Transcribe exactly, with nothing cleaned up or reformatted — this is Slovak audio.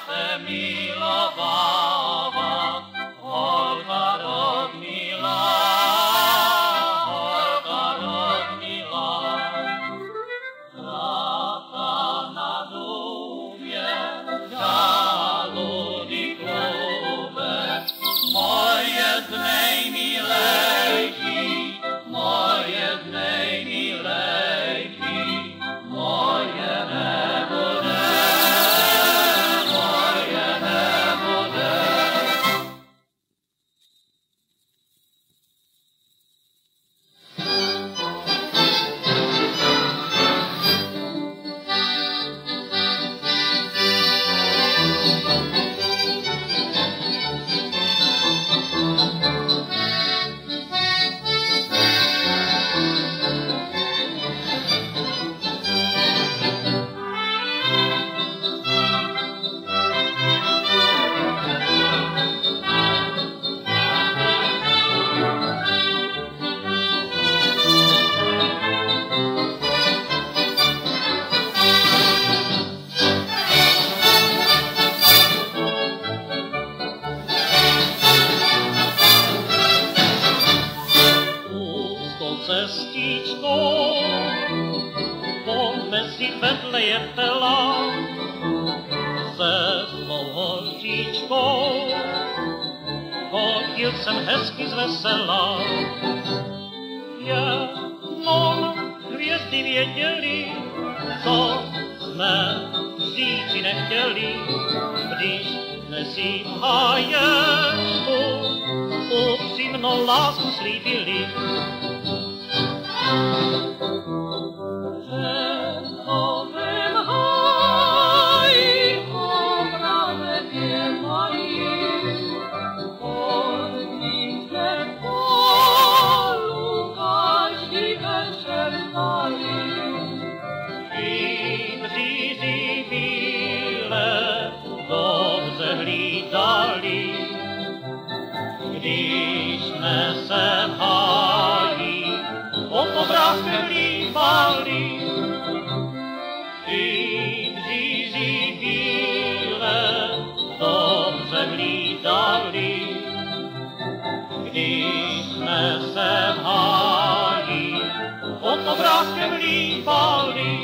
se milowała, Olga Rodmila, Olga Rodmila. Lata na dubie, żaludi klube, moje z najmilejsi, moje z najmilejsi, moje nebude, moje nebude. Cestičko, poďme si Betleje pela, se svou holčičkou, chodil jsem hezky zvesela. Jenom hvězdy věděli, co jsme říci nechtěli, když si v háječku upřímnou lásku slíbili. Když jsme se v háji o povrátce líbali, i břízí bílé dobře hlídali. Když jsme se v háji o povrátce líbali,